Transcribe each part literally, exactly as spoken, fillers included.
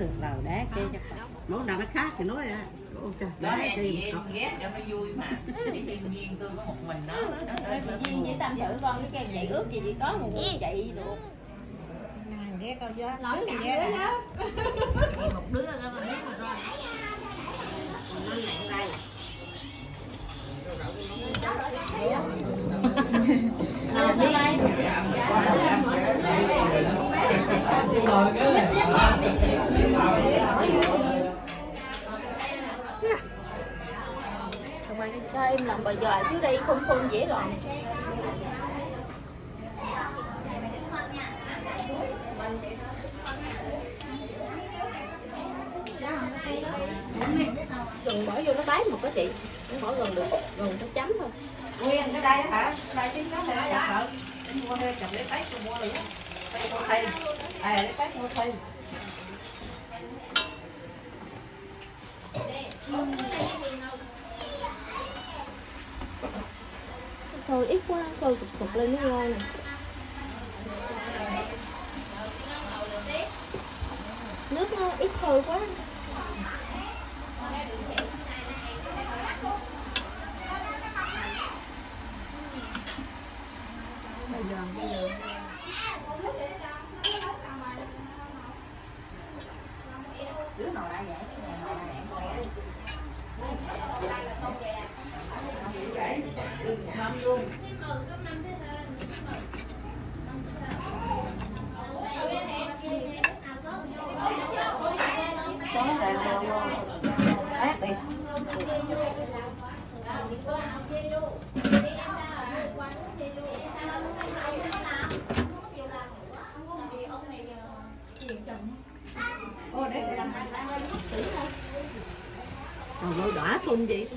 được vào đá kia cho nói nào nó khác thì nói ra. Ôi trời, đó là chị em ghét cho nó vui mà. Chị Duyên Duyên tôi có một mình đó. Chị Duyên chỉ tâm sự con cái kem chạy ướt chị chỉ có một người chạy được. Ghé con gió. Nói cả đứa đó. Một đứa đó mà ghét mà rồi. Nó nặng đây. Làm đi đây. Không ai cho em làm bài giỏi chứ đi không không dễ rồi. Đừng bỏ vô nó bám một cái chị, nó bỏ gần được gần cái chấm thôi. Nguyên cái đây hả? Đây tiếng nó thì nó chặt hả? Mua thêm chặt lấy tách tôi mua nữa. Đây mua thêm. À lấy tách mua thêm. Sôi ít quá, sôi sụp sụp lên nó ngon nè. Nước nó ít sôi quá. Đứa nào đã vậy? Năm luôn. Có là ác đi. Còn đâu đỏ không chị?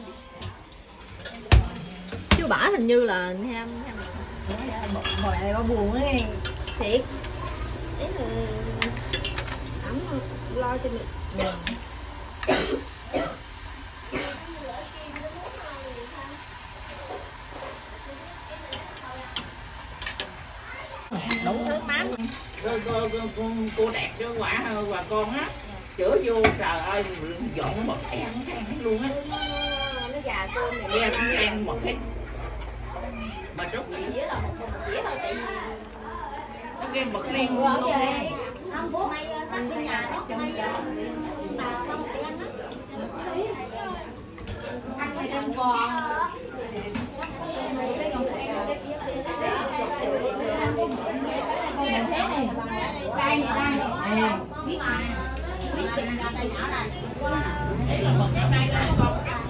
Chú Bả hình như là ham Hồi này có buồn ấy. thiệt. Đấy là ẩm lo cho mình. Đủ thứ tám. Cô, cô, cô, cô đẹp chứ quả quả con á. Chữa vô trời ơi dọn một cái ăn cái ăn luôn á. Nó già cơm này. Nghe nó ăn một cái. Mà trút Chỉ là một dĩa thôi tại vì nó nghe bật riêng bữa luôn. vậy. Không, bố mày sắp bên nhà đó, mày bà không đi ăn á. Ăn mày ăn bò. Mình thế này, đây này đây. Biết mà. Biết chừng ra đây nhỏ này. Đây là một cái đây là con.